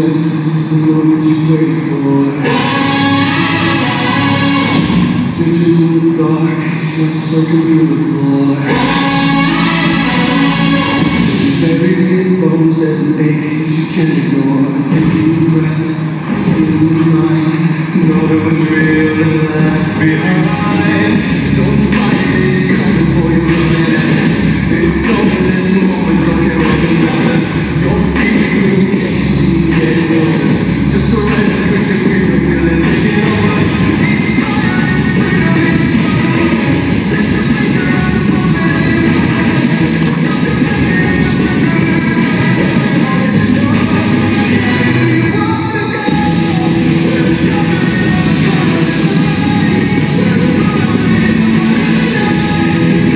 this is the moment you wait for. Sitting in the dark, sweat soaking through the floor. Buried in bones, there's an ache that you can't ignore. Taking a breath, still in your mind. Know that what's real is left behind. Don't fight it, it's coming for you, man. It's over this moment, don't care what can happen. Your feet, can't you see it getting closer? Just surrender, cause you feel the feeling taking over. It's fire, it's freedom, it's fire. There's the picture of the moment. There's something that is a picture. Don't know what you know. Where you wanna go? Where it's coming in the color of the lights. Where the road is the light of the night.